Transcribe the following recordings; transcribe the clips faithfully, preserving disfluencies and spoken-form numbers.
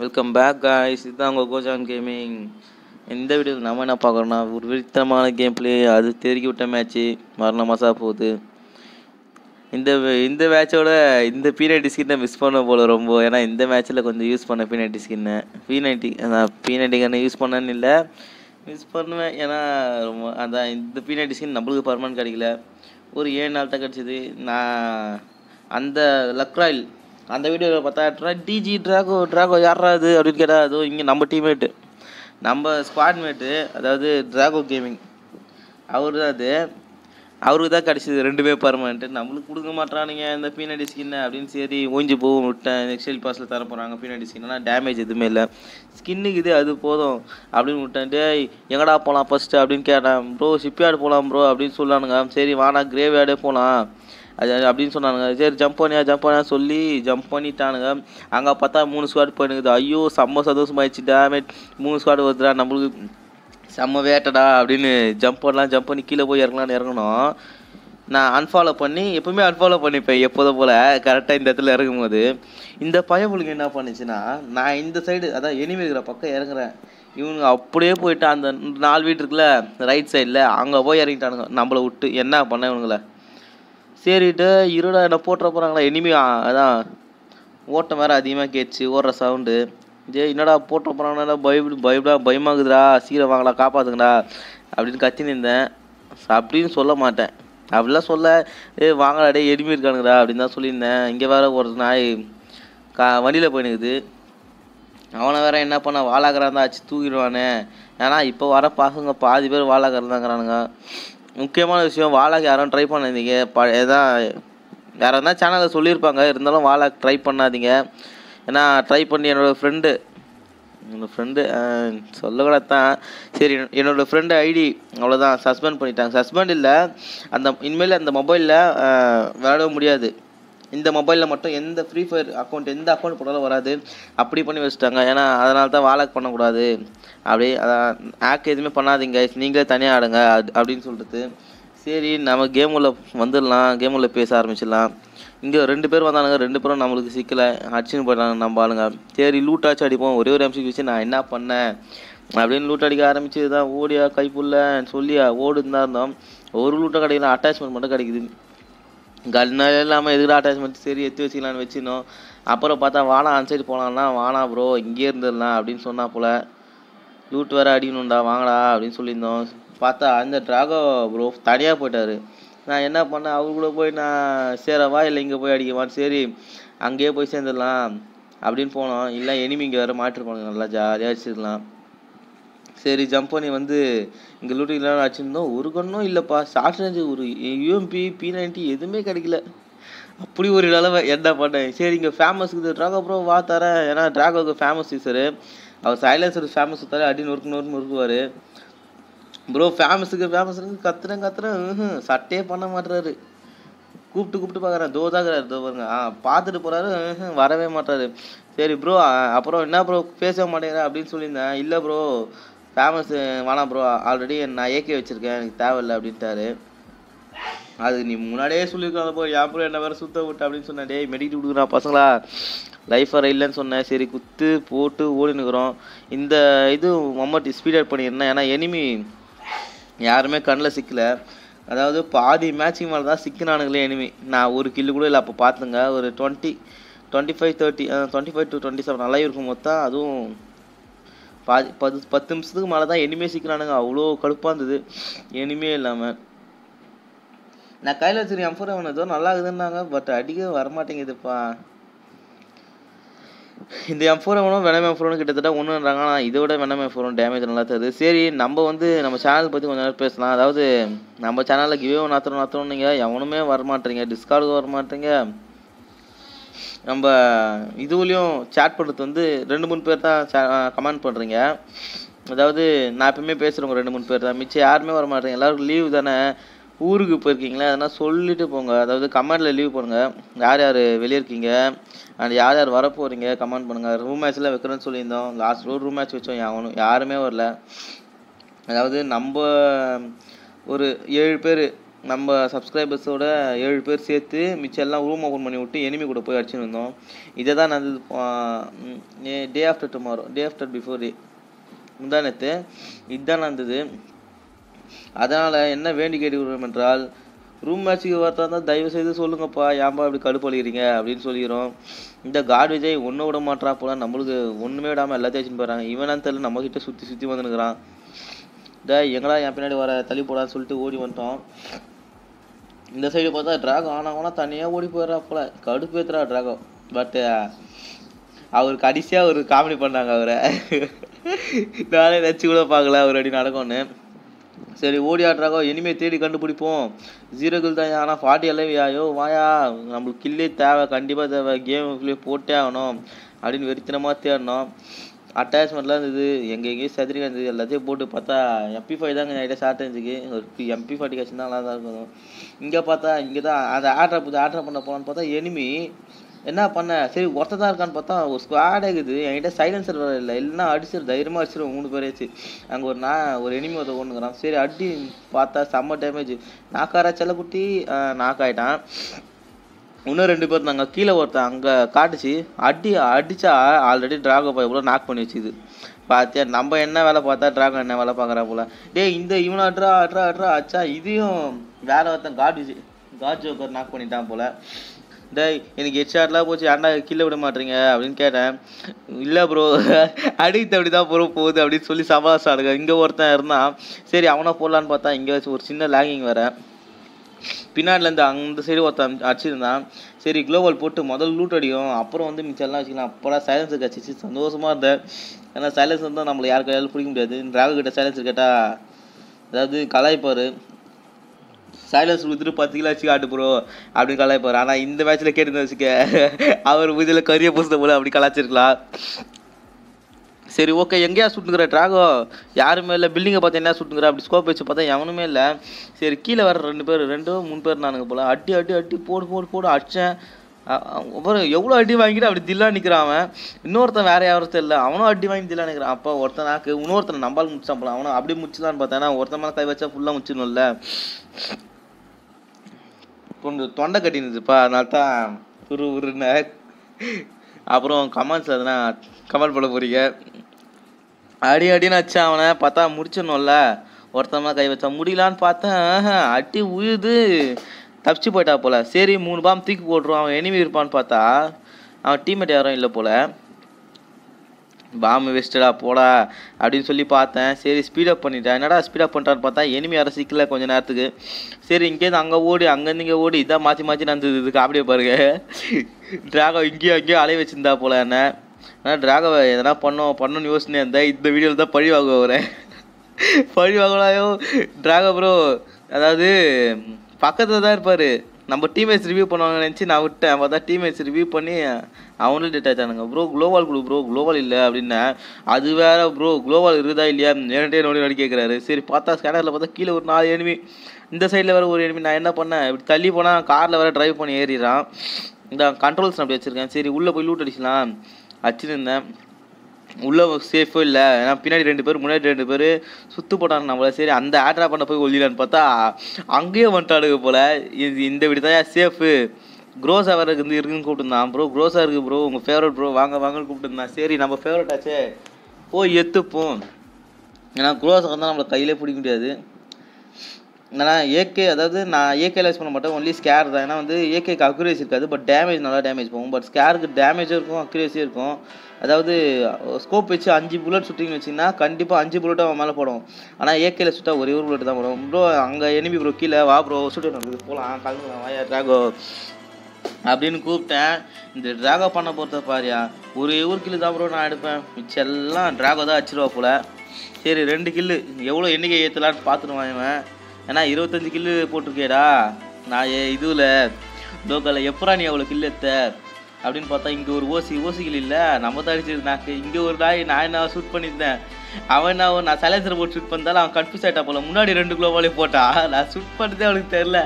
Welcome back guys. இதுதான் உங்கள் கோஜான் gaming. இந்த வீடியோவில் நம்ம என்ன பார்க்குறோன்னா, ஒரு விருத்தமான கேம் பிளே, அது தெருக்கி விட்ட மேட்ச்சு மரண மாதம் போகுது. இந்த இந்த மேட்சோட இந்த பி நைன்டி ஸ்கின்னை மிஸ் பண்ண போல் ரொம்ப. ஏன்னா இந்த மேட்ச்சில் கொஞ்சம் யூஸ் பண்ண பி நைன்டி ஸ்கின்னை பி நைன்டி அதான் பி நைன்டி கண்ணை யூஸ் பண்ணேன்னு இல்லை, மிஸ் பண்ணுவேன். ஏன்னா ரொம்ப அதான் இந்த பி நைன்டி ஸ்கின் நம்மளுக்கு பர்மனன்ட் கிடைக்கல, ஒரு ஏழு நாள் தான் கிடச்சிது. நான் அந்த லக்ராயில் அந்த வீடியோவில் பார்த்தா டிஜி ட்ராகோ ட்ராகோ யாராது அப்படின்னு கேட்டால், அதுவும் இங்கே நம்ம டீம்மேட்டு, நம்ம ஸ்குவாட்மேட்டு, அதாவது ட்ராகோ கேமிங், அவரு தான். அது அவருக்கு தான் கிடச்சிது ரெண்டுமே பர்மனெண்ட்டு. நம்மளுக்கு கொடுக்க மாட்டானுங்க இந்த பீனடி ஸ்கின்னை அப்படின்னு. சரி ஓஞ்சி போகும் விட்டேன். நெக்ஸ்ட் பாஸில் தர போகிறாங்க பீனடி ஸ்கின், ஆனால் டேமேஜ் எதுவுமே இல்லை, ஸ்கின்னுக்கு இது அது போதும் அப்படின்னு விட்டேன். டே எங்கடா போகலாம் ஃபஸ்ட்டு அப்படின்னு கேட்டேன். ப்ரோ ஷிப்யார்டு போகலாம் ப்ரோ அப்படின்னு சொல்லானுங்க. சரி வானா கிரேவ் யார்டே போகலாம் அது அப்படின்னு சொன்னானுங்க. சரி ஜம்ப் பண்ணியா ஜம்ப் பண்ணியா சொல்லி ஜம்ப் பண்ணிட்டானுங்க. அங்கே பார்த்தா மூணு ஸ்குவாட் போயினுக்குது. ஐயோ செம்ம சந்தோஷமாயிடுச்சு. டேமேஜ் மூணு ஸ்குவாட் வருதுடா, நம்மளுக்கு செம்ம வேட்டடா அப்படின்னு ஜம்ப் பண்ணலாம். ஜம்ப் பண்ணி கீழே போய் இறங்கலான்னு இறங்கணும். நான் அன்ஃபாலோ பண்ணி எப்போவுமே அன்ஃபாலோ பண்ணிப்பேன் எப்போதும் போல். கரெக்டாக இந்த இடத்துல இறங்கும் போது இந்த பயபுளுக்கு என்ன பண்ணுச்சுன்னா, நான் இந்த சைடு அதான் எனிமி இருக்கிற பக்கம் இறங்குறேன். இவனுங்க அப்படியே போயிட்டு அந்த நாலு வீட்டு இருக்குல்ல ரைட் சைடில், அங்கே போய் இறங்கிட்டானுங்க நம்மளை விட்டு. என்ன பண்ண இவனுங்கள சரிட்டு இருடா என்ன போட்டுற போகிறாங்களா எனிமி. அதான் ஓட்டம் வேறு அதிகமாக கேட்ச்சு, ஓடுற சவுண்டு. ஜே என்னடா போட்டுற போகிறாங்கன்னா பயப்படு பயப்படா பயமாகுதுடா, சீக்கிரம் வாங்கடா காப்பாற்றுங்கடா அப்படின்னு கத்தி நின்றேன். அப்படின்னு சொல்ல மாட்டேன், அப்படிலாம் சொல்ல ஏ வாங்கடா டே எனிமி இருக்கானுங்கடா அப்படின்னு தான் சொல்லியிருந்தேன். இங்கே வேறு ஒரு நாய் கா வண்டியில் போயினுக்குது. அவனை வேற என்ன பண்ண வாழாக்கிறான் தான் ஆச்சு தூக்கிடுவானே. ஏன்னா இப்போ வர பசங்க பாதி பேர் வாழாக்கிறது தாங்கிறானுங்க. முக்கியமான விஷயம், வாழாக்கு யாரும் ட்ரை பண்ணாதீங்க. ப எதான் வேறு எதனா சேனலில் சொல்லியிருப்பாங்க, இருந்தாலும் வாழாக்கு ட்ரை பண்ணாதீங்க. ஏன்னா ட்ரை பண்ணி என்னோடய ஃப்ரெண்டு என்னோடய ஃப்ரெண்டு சொல்லக்கூட தான். சரி என்னோடய ஃப்ரெண்டு ஐடி அவ்வளோதான் சஸ்பெண்ட் பண்ணிட்டாங்க. சஸ்பெண்ட் இல்லை, அந்த இனிமேல் அந்த மொபைலில் விளையாட முடியாது. இந்த மொபைலில் மட்டும் எந்த ஃப்ரீ ஃபயர் அக்கௌண்ட் எந்த அக்கௌண்ட் போட்டாலும் வராது, அப்படி பண்ணி வச்சுட்டாங்க. ஏன்னா அதனால தான் வாழாக் பண்ணக்கூடாது அப்படி. அதான் ஆக் எதுவுமே பண்ணாதீங்க, நீங்களே தனியாக ஆடுங்க அது அப்படின்னு சொல்லிட்டு. சரி நம்ம கேம் உள்ள வந்துடலாம், கேம் உள்ள பேச ஆரம்பிச்சிடலாம். இங்கே ரெண்டு பேர் வந்தானுங்க, ரெண்டு பேரும் நம்மளுக்கு சிக்கலை அடிச்சுன்னு போயிட்டாங்க நம்ம ஆளுங்க. சரி லூட்டாச்சும் அடிப்போம், ஒரே ஒரு எம்சி வச்சு நான் என்ன பண்ணேன் அப்படின்னு லூட் அடிக்க ஆரம்பிச்சு தான் ஓடியா கைப்புள்ள சொல்லியா ஓடுன்னு தான் இருந்தோம். ஒரு லூட்டை கிடைக்கல, அட்டாச்மெண்ட் மட்டும் கிடைக்குது. கன்னால இல்லாமல் எதுக்கு அட்டாச்மெண்ட், சரி எடுத்து வச்சுக்கலான்னு வச்சுருந்தோம். அப்புறம் பார்த்தா வானா அன்சைடு போகலான்னா, வானா ப்ரோ இங்கே இருந்துடலாம் அப்படின்னு சொன்னா போல். லூட் வேறு அடிக்கணும்டா வாங்கடா அப்படின்னு சொல்லியிருந்தோம். பார்த்தா அந்த ட்ராகோ ப்ரோ தனியாக போயிட்டார். நான் என்ன பண்ணேன், அவரு கூட போய் நான் சேரவா இல்லை இங்கே போய் அடிக்கவான்னு, சரி அங்கேயே போய் சேர்ந்துடலாம் அப்படின்னு போனோம். இல்லை எனிமி இங்கே வேறு மாட்டிருப்பாங்க, நல்லா ஜாலியாக அடிச்சிருக்கலாம். சரி ஜம்ப் பண்ணி வந்து இங்கே லூட்டிக்கலாம் அடிச்சிருந்தோம். ஒரு கண்ணும் இல்லைப்பா, ஷார்ட் ரேஞ்சு ஒரு யூஎம்பி பி நைன்டி எதுவுமே கிடைக்கல. அப்படி ஒரு நிலவை என்ன பண்ணேன். சரி இங்கே ஃபேமஸுக்கு ட்ராகோ ப்ரோ வா தரேன். ஏன்னா ட்ராகோக்கு ஃபேமஸ் யூஸரு, அவர் சைலன்சர் ஃபேமஸ் தர அடி நொறுக்கு நொறுக்கு நொறுக்குவார். ப்ரோ ஃபேமஸுக்கு ஃபேமஸுக்கு கத்துறேன் கத்துறேன் சட்டையே பண்ண மாட்டுறாரு. கூப்பிட்டு கூப்பிட்டு பார்க்குறேன், தோ தாக்குறாரு, தோ பாருங்க. ஆ பார்த்துட்டு போகிறாரு, வரவே மாட்டாரு. சரி ப்ரோ அப்புறம் என்ன ப்ரோ பேச மாட்டேங்கிறேன் அப்படின்னு சொல்லியிருந்தேன். இல்லை ப்ரோ ஃபேமஸ் வேணாம் ப்ரோ, ஆல்ரெடி நான் ஏகே வச்சுருக்கேன், எனக்கு தேவையில்லை அப்படின்ட்டாரு. அது நீ முன்னாடியே சொல்லியிருக்காங்க போ, ஏன் ப்ரோ என்ன வேறு சுத்த விட்டு அப்படின்னு சொன்னேன். டே மெடிக்கிட்டு கொடுக்குறான் பசங்களா, லைஃப் வர இல்லைன்னு சொன்னேன். சரி குத்து போட்டு ஓடினுக்கிறோம். இந்த இது மொமெண்ட் ஸ்பீட் பண்ணியிருந்தேன், ஏன்னா எனிமி யாருமே கண்ணில் சிக்கலை. அதாவது பாதி மேட்சிங் மேலே தான் சிக்கினானுங்களே எனிமி. நான் ஒரு கில்லு கூட இல்லை அப்போ பார்த்துங்க. ஒரு twenty twenty five thirty twenty five to twenty seven நல்லா இருக்கும் மொத்தம். அதுவும் பாதி பத்து பத்து நிமிஷத்துக்கு மேலே தான் எனிமே சிக்கிறானுங்க. அவ்வளோ கடுப்பாக இருந்தது எனிமே இல்லாமல். நான் கையில் வச்சுருக்கேன் எம் ஃபோர் எவன் ஏதோ நல்லா இருக்குதுன்னாங்க, பட் அடிக்க வரமாட்டேங்குதுப்பா. இந்த எம் ஃபோர் எவனும் வெனம் எம் ஃபோரும் கிட்டத்தட்ட ஒன்றுன்றாங்க, ஆனால் இதை விட வெனம் எம் ஃபோரும் டேமேஜ் நல்லா தருது. சரி நம்ம வந்து நம்ம சேனல் பற்றி கொஞ்சம் நேரம் பேசலாம். அதாவது நம்ம சேனலில் கிவே நாத்திரம் நாத்திரம் நீங்கள் எவனுமே வரமாட்டீங்க, டிஸ்கார்டுக்கு வரமாட்டீங்க. நம்ம இதுலேயும் சேட் பண்ணுறது வந்து ரெண்டு மூணு பேர் தான் கமெண்ட் பண்ணுறீங்க. அதாவது நான் எப்பவுமே பேசுகிறவங்க ரெண்டு மூணு பேர் தான், மிச்சம் யாருமே வர மாட்டேங்க. எல்லாருக்கும் லீவு தானே, ஊருக்கு போயிருக்கீங்களா அதனால் சொல்லிவிட்டு போங்க. அதாவது கமெண்டில் லீவ் பண்ணுங்கள், யார் யார் வெளியே இருக்கீங்க அண்ட் யார் யார் வர போகிறீங்க கமெண்ட் பண்ணுங்கள். ரூம் மேட்ச்லாம் வைக்கிறேன்னு சொல்லியிருந்தோம், லாஸ்ட் ஒரு ரூம் மேட்ச் வச்சோம், யாரும் யாருமே வரல. அதாவது நம்ம ஒரு ஏழு பேர் நம்ம சப்ஸ்கிரைபர்ஸோட ஏழு பேர் சேர்த்து மிச்சம் எல்லாம் ரூம் ஓப்பன் பண்ணி விட்டு எனிமி கூட போய் அடிச்சுன்னு இருந்தோம். இதை தான் நடந்தது day after tomorrow day after before day முந்தானத்து இதுதான் நடந்தது. அதனால் என்ன வேண்டி கேட்டுக்கிறோம் என்றால், ரூம் மேட்ச்சுக்கு வரத்தா இருந்தால் தயவு செய்து சொல்லுங்கப்பா, ஏன்பா இப்படி கடுப்பளிக்கிறீங்க அப்படின்னு சொல்லிக்கிறோம். இந்த காட் விஜய் ஒன்றும் விட மாட்டா போல, நம்மளுக்கு ஒன்றுமே விடாமல் எல்லாத்தையும் வச்சுன்னு போகிறாங்க. இவனான்னு தெரியல நம்மக்கிட்ட சுற்றி சுற்றி வந்துனுக்குறான். டே எங்கடா என் பின்னாடி வர தள்ளி போடான்னு சொல்லிட்டு ஓடி வந்துட்டோம். இந்த சைடு பார்த்தா ட்ராகோ ஆனாங்கன்னா தனியாக ஓடி போயிடுறா போல, கடுப்பு ஏற்றுறா ட்ராகோ. பட்டு அவர் கடைசியாக ஒரு காமெடி பண்ணாங்க அவரை. நானே நினச்சி கூட பார்க்கல அவர் அடி நடக்கும்னு. சரி ஓடி ஆடுறாக்கோ இனிமேல் தேடி கண்டுபிடிப்போம். ஜீரோ கில் தான், ஆனால் ஃபார்ட்டி எல்லாம் வாயா நம்மளுக்கு கில்லே தேவை, கண்டிப்பாக தேவை, கேமுக்குள்ளேயே போட்டே ஆகணும் அப்படின்னு வெறித்தனமாக தேடணும். அட்டாச்மெண்ட்லாம் இருந்தது, எங்கே எங்கேயும் சதுரிக்கா இருந்தது, எல்லாத்தையும் போட்டு பார்த்தா எம்பி ஃபைவ் தாங்க நைட்டாக ஷார்ட் இருந்துச்சு. ஒரு எம்பி ஃபார்ட்டி காய்ச்சி நல்லா தான் இருக்கும். இங்கே பார்த்தா இங்கே தான் அதை ஆட்ரா புது ஆட்ரா பண்ண போகலான்னு பார்த்தா எனிமி என்ன பண்ண, சரி ஒருத்த தான் இருக்கான்னு பார்த்தா ஒரு ஸ்குவாட் இருக்குது. என்கிட்ட சைலன்சர் வர இல்லை, இல்லைன்னா அடிச்சிரு தைரியமாக அடிச்சிருவோம் மூணு பேராச்சு. அங்கே ஒரு நான் ஒரு எனிமி ஒருத்த கொண்டுக்கிறான். சரி அடி பார்த்தா செம்ம டேமேஜ். நாக்காரா செல்லக்குட்டி நாக்காயிட்டான். இன்னும் ரெண்டு பேர் இருந்தாங்க கீழே ஒருத்தன் அங்கே காட்டுச்சு. அடி அடித்தா ஆல்ரெடி ட்ராகோ பாய் கூட நாக் பண்ணி வச்சுது. பார்த்தியா நம்ம என்ன வேலை பார்த்தா ட்ராகோ என்ன வேலை பார்க்குறா போல. டே இந்த இவனை அட்ரா அட்ரா அட்ரா ஆச்சா இதையும் வேற ஒருத்தன் காட் காட் ஜோக்கர் நாக் பண்ணிட்டான் போல. டே எனக்கு ஹெட்ஷாட்லாம் போச்சு, ஏன்டா கீழே விட மாட்டீங்க அப்படின்னு கேட்டேன். இல்லை ப்ரோ அடித்து அப்படி தான் ப்ரோ போகுது அப்படின்னு சொல்லி சமாளிச்சு ஆடுங்க. இங்கே ஒருத்தன் இருந்தான், சரி அவனை போடலான்னு பார்த்தா இங்கே ஒரு சின்ன லேகிங் வேறு. பின்னாடிலேருந்து அந்த சைடு ஒருத்தன் அடிச்சிருந்தான். சரி குளோபல் போட்டு முதல் லூட் அடியும், அப்புறம் வந்து மிச்சம்லாம் வச்சுக்கலாம். அப்போலாம் சைலன்ஸர் கட்சிச்சு சந்தோஷமாக இருந்தேன். ஏன்னா சைலன்ஸர் தான் நம்மளை யார் கையாலும் பிடிக்க முடியாது. டிராகோ கிட்ட சைலன்ஸர் கேட்டால் அதாவது கலாய்ப்பார், சைலன்ஸ் கொடுத்துட்டு பத்து கிலோ வச்சு காட்டு ப்ரோ அப்படின்னு கலாய்ப்பார். ஆனால் இந்த மேட்ச்சில் கேட்டு வச்சுக்க அவர் இதில் கரிய பூசத போல அப்படி கலாய்ச்சிருக்கலாம். சரி ஓகே எங்கேயா சுட்டுங்கிற ட்ராகோ யாருமே இல்லை, பில்டிங்கை பார்த்து என்ன சுட்டுங்கிற அப்படி ஸ்கோப் வச்சு பார்த்தா எவனுமே இல்லை. சரி கீழே வர ரெண்டு பேர் ரெண்டு மூணு பேர் நானுங்க போல் அடி அடி அடி போடு போடு போடு அடித்தேன். அப்புறம் எவ்வளோ அடி வாங்கிட்டு அப்படி தில்லா நிற்கிறான் அவன். இன்னொருத்தன் வேற யாரும் இல்லை, அவனும் அடி வாங்கி தில்லா நிற்கிறான். அப்போ ஒருத்தனாக்கு இன்னொருத்தனை நம்பால் முடிச்சான் போல, அவனும் அப்படி முடிச்சுதான்னு பார்த்தேன். ஏன்னா ஒருத்தன் மேலே கை வச்சா ஃபுல்லாக முடிச்சிடணும்ல, கொஞ்சம் தொண்டை கட்டினுச்சுப்பா, அதனால தான் உரு உருன்னு. அப்புறம் கமெண்ட்ஸ் அதனா கமெண்ட் பண்ண போறீங்க. அடி அடின்னு வச்சா அவனை பார்த்தா முடிச்சிடணும்ல, ஒருத்தமாக கை வச்சா முடியலான்னு பார்த்தேன். அடி உழுது தப்பிச்சு போயிட்டா போல. சரி மூணு பாம் தூக்கி போட்டுருவான், அவன் எனிமி இருப்பான்னு பார்த்தா அவன் டீம்மேட் யாரும் இல்லை போல. பாம்பு வேஸ்டடா போடா அப்படின்னு சொல்லி பார்த்தேன். சரி ஸ்பீடப் பண்ணிட்டேன். என்னடா ஸ்பீடப் பண்ணிட்டான்னு பார்த்தா எனிமி யாரும் சிக்கல கொஞ்ச நேரத்துக்கு. சரி இங்கேருந்து அங்கே ஓடி அங்கேருந்து இங்கே ஓடி இதான் மாற்றி மாற்றி நடந்தது. இதுக்கு அப்படியே பாருங்க, ட்ராகோ இங்கேயோ அங்கேயோ அலைய வச்சுருந்தா போல என்ன. ஆனால் ட்ராகோவை எதனா பண்ணோம் பண்ணணும்னு யோசனை இருந்தேன். இந்த வீடியோவில் தான் பழி வாங்க வரேன். பழி வாங்கலாயோ ட்ராகோ ப்ரோ, அதாவது பக்கத்தில் தான் இருப்பார். நம்ம டீம்மேட்ஸ் ரிவ்யூ பண்ணுவாங்கன்னு நினச்சி நான் விட்டேன். பார்த்தா டீம்மேட்ஸ் ரிவ்யூ பண்ணி அவங்களும் டேட் ஆச்சானுங்க. ப்ரோ குளோவால் கொடு ப்ரோ, குளோவால் இல்லை அப்படின்னேன். அது வேறு ப்ரோ குளோவால் இருக்குதா இல்லையா நேரட்டே நோடி நோடி கேட்குறாரு. சரி பார்த்தா ஸ்கேனரில் பார்த்தா கீழே ஒரு நாலு எனிமி, இந்த சைடில் வேறு ஒரு எனிமி. நான் என்ன பண்ணேன், இப்படி தள்ளி போனால் காரில் வேறு ட்ரைவ் பண்ணி ஏறிடுறான். இந்த கண்ட்ரோல்ஸ் அப்படி வச்சுருக்கேன். சரி உள்ளே போய் லூட் அடிக்கலாம் அடிச்சுருந்தேன். உள்ளே சேஃபோ இல்லை, ஏன்னா பின்னாடி ரெண்டு பேர் முன்னாடி ரெண்டு பேர் சுற்று போட்டாங்க நம்மளை. சரி அந்த ஆட்ரா பண்ண போய் ஒல்லிலான்னு பார்த்தா அங்கேயே வந்துட்டாடுங்க போல். இது இந்த வீடு தான் சேஃபு. க்ரோஸா வேறு இருந்து இருக்குன்னு கூப்பிட்டுருந்தான். ப்ரோ க்ரோஸாக இருக்குது ப்ரோ, உங்கள் ஃபேவரட் ப்ரோ வாங்க வாங்கன்னு கூப்பிட்டுருந்தான். சரி நம்ம ஃபேவரட் ஆச்சே போய் எத்துப்போம், ஏன்னா க்ரோஸாக வந்தால் நம்மளை கையிலே பிடிக்க முடியாது. ஏன்னா ஏகே அதாவது நான் ஏகேல யூஸ் பண்ண மாட்டேன், ஒன்லி ஸ்கேர் தான். ஏன்னா வந்து ஏகேக்கு அக்யூரேசி இருக்காது, பட் டேமேஜ் நல்லா டேமேஜ் போகும். பட் ஸ்கேருக்கு டேமேஜும் இருக்கும் அக்யூரேசியும் இருக்கும். அதாவது ஸ்கோப் வச்சு அஞ்சு புல்லட் சுட்டிங்கன்னு வச்சிங்கன்னா கண்டிப்பாக அஞ்சு புல்லட்டும் அவன் மேலே போடும். ஆனால் ஏகேல சுட்டா ஒரே ஒரு புல்லட் தான் போடும். ப்ரோ அங்கே எனிமி ப்ரோ கீழே வா ப்ரோ சுட்டு நடக்குது போகலாம் கலந்துக்கலாம் வாயா ட்ராகோ அப்படின்னு கூப்பிட்டேன். இந்த ட்ராகோ பண்ண போகிறத பாரியா ஒரே ஒரு கில்லு தான் ப்ரோ நான் எடுப்பேன், மிச்சம் எல்லாம் ட்ராகோ தான் அடிச்சிருவா போல். சரி ரெண்டு கில்லு எவ்வளோ எண்ணிக்கை ஏற்றலான்னு பார்த்துருவான் இவன். ஏன்னா இருபத்தஞ்சி கில்லு போட்டிருக்கேடா நான் இதுவில் லோக்கலில் எப்படா நீ அவ்வளோ கில்லு எடுத்த அப்படின்னு பார்த்தா இங்கே ஒரு ஓசி ஓசி கில் இல்லை நம்ம தான் அடிச்சிருந்தாக்கு. இங்கே ஒரு நாய் நான் என்ன ஷூட் பண்ணியிருந்தேன், அவன் நான் நான் சைலன்சர் போட்டு ஷூட் பண்ணதாலும் அவன் கன்ஃபியூஸ் ஆகிட்டா போல. முன்னாடி ரெண்டு குளோவாலே போட்டா நான் ஷூட் பண்ணதே அவனுக்கு தெரில.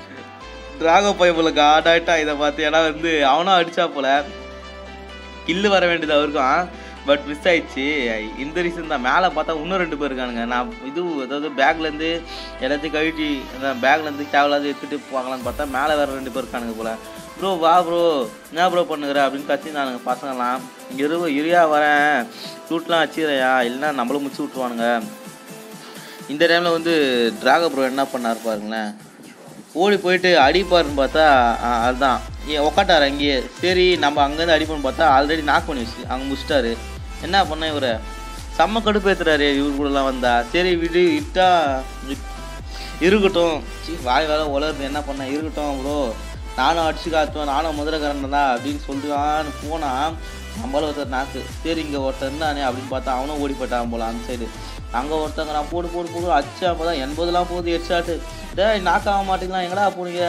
ட்ராகோ போய் போல காடாயிட்டா இதை பார்த்து. ஏன்னா வந்து அவனும் அடித்தா போல கில்லு வர வேண்டியது அவருக்கும். பட் மிஸ் ஆயிடுச்சு. இந்த ரீசன் தான். மேலே பார்த்தா இன்னும் ரெண்டு பேர் இருக்கானுங்க. நான் இது அதாவது பேக்லேருந்து எல்லாத்தையும் கழட்டி அந்த பேக்லேருந்து தேவையில்லாத எடுத்துகிட்டு போகலான்னு பார்த்தா மேலே வேறு ரெண்டு பேர் இருக்கானுங்க போல். ப்ரோ வா ப்ரோ என்ன ப்ரோ பண்ணுகிற அப்படின்னு கத்தி நானுங்க பசங்களாம். இரு இருயா வரேன் சூட்லாம் வச்சுக்கிறையா இல்லைன்னா நம்மளும் முடிச்சு விட்ருவானுங்க. இந்த டைமில் வந்து டிராகோ ப்ரோ என்ன பண்ணார் பாருங்களேன். ஓடி போயிட்டு அடிப்பாருன்னு பார்த்தா அதுதான் ஏன் உக்காட்டார் அங்கேயே. சரி நம்ம அங்கேருந்து அடிப்போன்னு பார்த்தா ஆல்ரெடி நாக் பண்ணி வச்சு அங்கே முடிச்சிட்டாரு. என்ன பண்ண இவரை செம்ம கடுப்பு ஏற்றுறாரு இவர் கூடலாம் வந்தா. சரி விடு இட்டா இருக்கட்டும் சி வாய் வேலை உலர்ந்து என்ன பண்ண இருக்கட்டும் ப்ரோ நானும் அடிச்சு காத்துவேன் நானும் முதலக்காரன் தான் அப்படின்னு சொல்லிட்டுலான்னு போனால் நம்மள ஒருத்தர் நாக்கு. சரி இங்கே ஒருத்தர் இருந்தானே அப்படின்னு பார்த்தா அவனும் ஓடி போயிட்டான் போல அந்த சைடு. அங்கே ஒருத்தங்க நான் போடு போடு போடு அச்சா அப்போ தான் எண்பதுலாம் போகுது ஹெட்ஷாட்டு. டே நாக்காக மாட்டீங்களா எங்கடா போனீங்க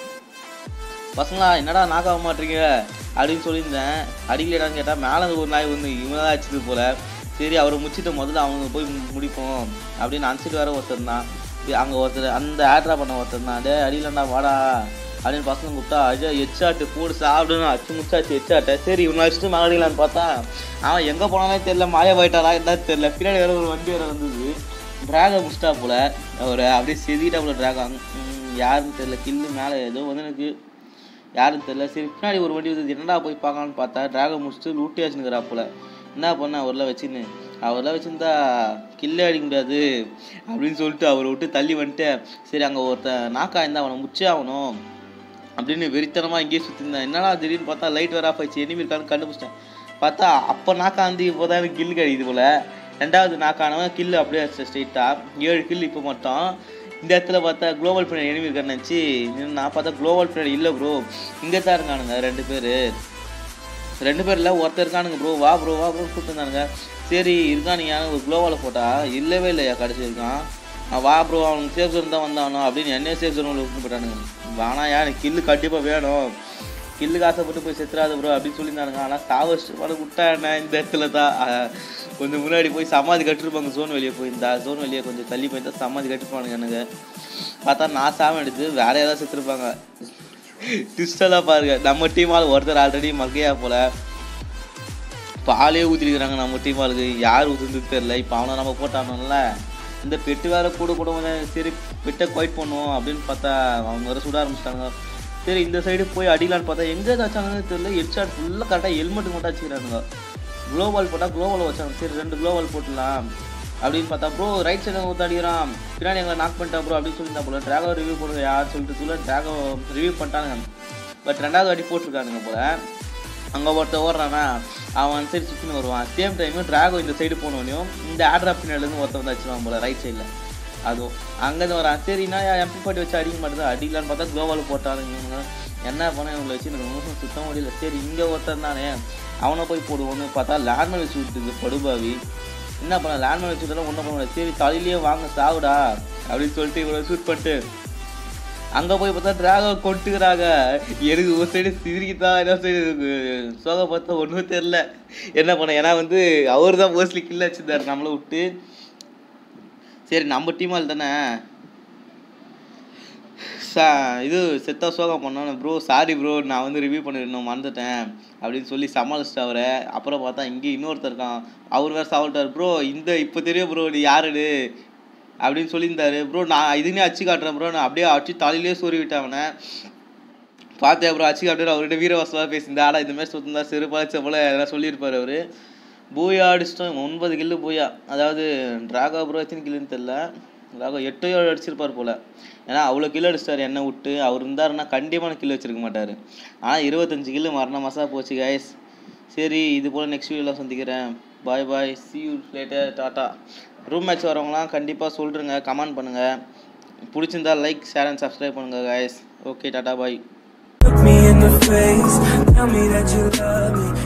பசங்களா என்னடா நாக்காக மாட்டீங்க அப்படின்னு சொல்லியிருந்தேன். அடிக்கலைடான்னு கேட்டால் மேலே ஒரு நாய் வந்து இவங்க தான் அடிச்சது போல். சரி அவரை முடிச்சுட்டு முதல்ல அவங்க போய் முடிப்போம் அப்படின்னு அனுப்பிச்சிட்டு வேற ஒருத்தர் தான். அங்கே ஒருத்தர் அந்த ஆட்ரா பண்ண ஒருத்தர் தான். டே அடியிலண்டா வாடா அப்படின்னு பசங்க கூப்பிட்டா அஜா ஹெட்ஷாட்டு போடு சாப்பிடுன்னு அச்சு முடிச்சாச்சு ஹெட்ஷாட்டை. சரி இவனை அடிச்சுட்டு மறுபடியலான்னு பார்த்தா அவன் எங்கே போனானே தெரில மாய போயிட்டாரா என்ன தெரில. பின்னாடி வேறு ஒரு வண்டி வேறு வந்தது. ட்ராகை முடிச்சிட்டா போல் அவர் அப்படியே செதிக்கிட்டா போல ட்ராகா யாருன்னு தெரில. கில்லு மேலே ஏதோ வந்து எனக்கு யாருன்னு தெரில. சரி பின்னாடி ஒரு வண்டி வந்து என்னடா போய் பார்க்கலான்னு பார்த்தா ட்ராகை முடிச்சுட்டு லூட்டியாச்சுனுக்கிறா போல். என்ன பண்ண அவரெலாம் வச்சுன்னு அவரெலாம் வச்சுருந்தா கில்லே அடிக்க முடியாது அப்படின்னு சொல்லிட்டு அவரை விட்டு தள்ளி வந்துட்டேன். சரி அங்கே ஒருத்தன் நாக்கா இருந்தால் அவனை முச்சே ஆகணும் அப்படின்னு வெறித்தனமாக இங்கேயே சுற்றிருந்தேன். என்னடா திடீர்னு பார்த்தா லைட் வேற ஆஃப் ஆயிடுச்சு எனிமி இருக்கான்னு கண்டுபிடிச்சிட்டேன். பார்த்தா அப்போ நாக்காந்து இப்போ தான் எனக்கு கில்லு கிடைக்குது போல். ரெண்டாவது நாக்கானவன் கில்லு அப்படியே ஸ்ட்ரெயிட்டாக ஏழு கில் இப்போ மட்டும். இந்த இடத்துல பார்த்தா குளோபல் பின்னாடி எனிமி இருக்கான்னு நினச்சி நான் பார்த்தா குளோபல் பின்னாடி இல்லை ப்ரோ இங்கே தான் இருக்கானுங்க ரெண்டு பேர் ரெண்டு பேர் இல்லை ஒருத்தர் இருக்கானுங்க ப்ரோ வா ப்ரோ வா ப்ரோ கூப்பிட்டு இருந்தானுங்க. சரி இருக்கானுங்க ஒரு குளோவால் போட்டா இல்லவே இல்லையா கடைசி இருக்கான். வா ப்ரோ அவனுக்கு சேஃப் ஜோன் தான் வந்தானோ அப்படின்னு என்னையே சேஃப் ஜோன் விட்டு போயிட்டானுங்க. வேணாயா எனக்கு கில்லு கண்டிப்பாக வேணும் கில்லுக்கு ஆசைப்பட்டு போய் செத்துறாது ப்ரோ அப்படின்னு சொல்லியிருந்தானுங்க. ஆனால் சாவஸ்ட்டு படம் விட்டாண்ணே இந்த இடத்துல தான் கொஞ்சம் முன்னாடி போய் சமாதி கட்டிருப்பாங்க. ஜோன் வெளியே போயிருந்தா ஜோன் வெளியே கொஞ்சம் தள்ளி போயிருந்தா சமாதி கட்டிருப்பானுங்க. எனக்கு பார்த்தா நான் சாமி எடுத்து வேற ஏதாவது செத்துருப்பாங்க. ட்விஸ்டெல்லாம் பாருங்க நம்ம டீம் ஆள் ஒருத்தர் ஆல்ரெடி மக்கையா போல பாலே ஊற்றிருக்கிறாங்க நம்ம டீம் ஆளுக்கு யார் ஊற்றுன்னு தெரில. இப்போ அவனை நம்ம போட்டானோம்ல இந்த பெட்டு வேறு கூட கூட சரி பெட்டை குவைட் பண்ணுவோம் அப்படின்னு பார்த்தா அவங்க வேறு சுட ஆரம்பிச்சிட்டாங்க. சரி இந்த சைடு போய் அடிக்கலான்னு பார்த்தா எங்கே வச்சாங்கன்னு தெரியல. ஹெட்ஷாட் ஃபுல்லாக கரெக்டாக ஹெல்மெட்டு மட்டும் வச்சுக்கிறானுங்க. குளோபால் போட்டால் குளோபால் வச்சாங்க. சரி ரெண்டு குளோபால் போட்டுடலாம் அப்படின்னு பார்த்தா ப்ரோ ரைட் சைடு ஊற்ற அடிக்கிறான் பின்னாடி எங்களை நாக் பண்ணிட்டா ப்ரோ அப்படின்னு சொல்லியிருந்தா போல. ட்ராகோ ரிவ்யூ போடுங்க யார் சொல்லிட்டு சொல்ல ட்ராகோ ரிவ்யூ பண்ணிட்டானுங்க. பட் ரெண்டாவது வாட்டி போட்டிருக்கானுங்க போல். அங்கே ஒருத்தர் ஓடுறானா அவன் சைடு சுற்றின்னு வருவான். சேம் டைமு ட்ராகோ இந்த சைடு போனோடனையும் இந்த ஆட்ரா பின்னாடிலேருந்து ஒருத்தர் வந்து வச்சுருவான் போல் ரைட் சைடில். அதுவும் அங்கேருந்து வரான். சரிண்ணா எம்பி பாட்டி வச்சு அடிக்க மாட்டேது அடிக்கலான்னு பார்த்தா குளோபால் போட்டானுங்க. என்ன பண்ண இவங்களை வச்சு எனக்கு நிமிஷம் சுத்தம் முடியல. சரி இங்கே ஒருத்தர் தானே அவனை போய் போடுவோன்னு பார்த்தா லேண்ட்மேன் வச்சு விட்டுது படுபாவி. என்ன பண்ண லேண்ட்மேன் வச்சு விட்டாலும் ஒன்றும் பண்ண முடியாது. சரி தலையிலேயே வாங்க சாவுடா அப்படின்னு சொல்லிட்டு இவ்வளோ ஷூட் பண்ணிட்டு அங்கே போய் பார்த்தா ட்ராகோ கொட்டுக்கிறாங்க. எனக்கு ஒரு சைடு சிரிக்கிதான் என்ன சைடு சோகை பார்த்தா ஒன்றும் தெரில என்ன பண்ண. ஏன்னா வந்து அவர் தான் மோஸ்ட்லி கில்ல வச்சுருந்தார் நம்மளை விட்டு. சரி நம்ம டீமால் தானே சா இது செத்தா சோகம் பண்ணோம் ப்ரோ சாரி ப்ரோ நான் வந்து ரிவ்யூ பண்ணிடணும் மறந்துட்டேன் அப்படின்னு சொல்லி சமாளிச்சிட்டு அவரை. அப்புறம் பார்த்தா இங்கே இன்னொருத்தர் இருக்கான் அவர் வேறு சாப்பிட்டார். ப்ரோ இந்த இப்போ தெரியும் ப்ரோ நீ யாருன்னு அப்படின்னு சொல்லியிருந்தாரு. ப்ரோ நான் இதுனே அச்சு காட்டுறேன் ப்ரோ நான் அப்படியே அச்சு தலையிலே சொறி விட்டேன் அவனை. பார்த்தேன் ப்ரோ அச்சு காட்டுற அவர்கிட்ட வீரவாசலாக பேசியிருந்தேன். ஆனால் இந்த மாதிரி சுத்தந்தா செரு பாய்ச்ச போல் எதனா சொல்லியிருப்பார் அவர். பூயா அடிச்சிட்டோம் ஒன்பது கில்லு பூயா. அதாவது ட்ராகோ ப்ரோ எத்தனை கில்லுன்னு தெரில. ட்ராகோ எட்டையோ அடிச்சிருப்பார் போல். ஏன்னா அவ்வளோ கில்லு அடிச்சிட்டார் என்னை விட்டு. அவர் இருந்தாருன்னா கண்டிப்பான கில்லு வச்சிருக்க மாட்டார். ஆனால் இருபத்தஞ்சு கில்லு மரண மாதம் போச்சு கைஸ். சரி இது போல் நெக்ஸ்ட் வீடியோவில் சந்திக்கிறேன். Bye bye see you later டாட்டா. ரூம் மேட்ச் வரவங்களாம் கண்டிப்பாக சொல்கிறேங்க கமெண்ட் பண்ணுங்கள். பிடிச்சிருந்தா லைக் ஷேர் அண்ட் சப்ஸ்கிரைப் பண்ணுங்கள் கைஸ். ஓகே டாட்டா பாய்.